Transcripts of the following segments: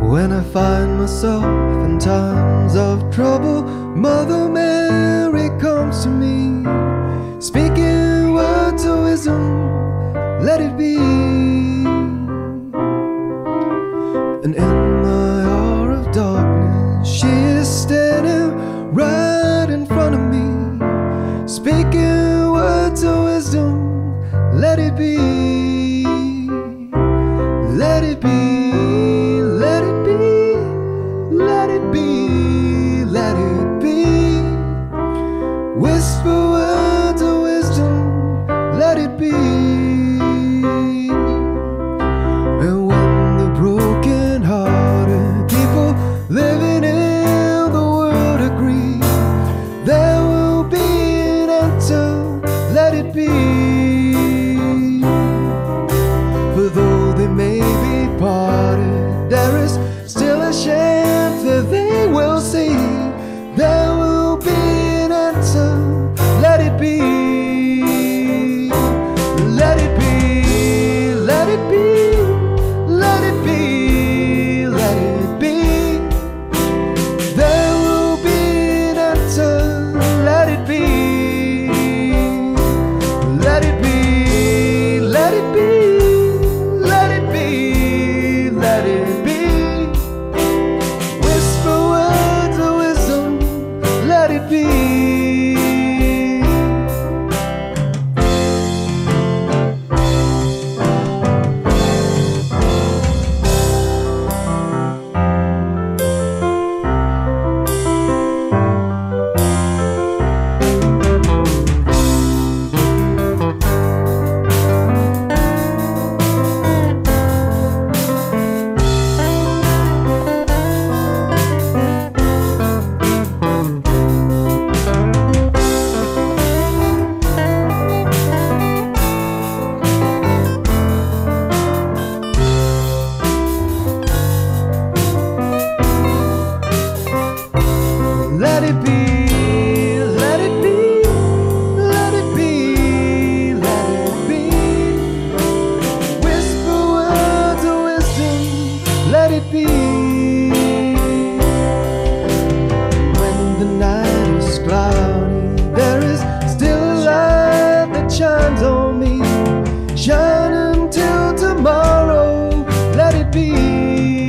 When I find myself in times of trouble, Mother Mary comes to me, speaking words of wisdom, let it be. And in my hour of darkness, she is standing right in front of me, speaking words of wisdom, let it be. Let it be, let it be, let it be, let it be. Whisper words of wisdom, let it be. And when the broken-hearted people living in the world agree, there will be an answer, let it be. For though they may be parted, there is still a chance that they will see. There will be an answer, let it be. Let it be, let it be, let it be, let it be. There will be an answer, let it be. Let it be, let it be, let it be, let it be. Whisper words of wisdom, let it be. Let it be, let it be, let it be, let it be. Whisper words of wisdom, let it be. When the night is cloudy, there is still a light that shines on me. Shine until tomorrow, let it be.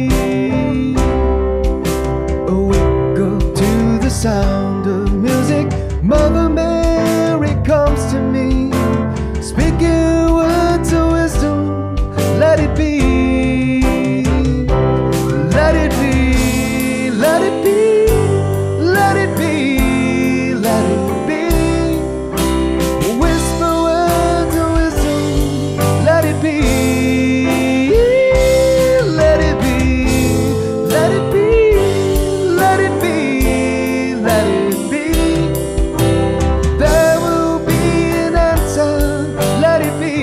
Sound of music, Mother Mary comes to me, speaking words of wisdom, let it be. Let it be, let it be, let it be, let it be. Whisper words of wisdom, let it be. Let it be, let it be, let it be. Let it be. There will be an answer, let it be.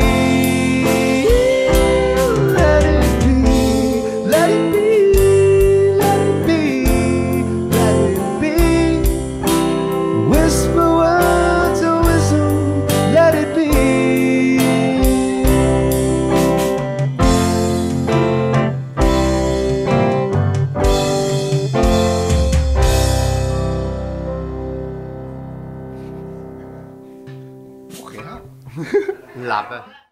Let it be, let it be, let it be, let it be. Whisper words of wisdom, let it be. Lappen.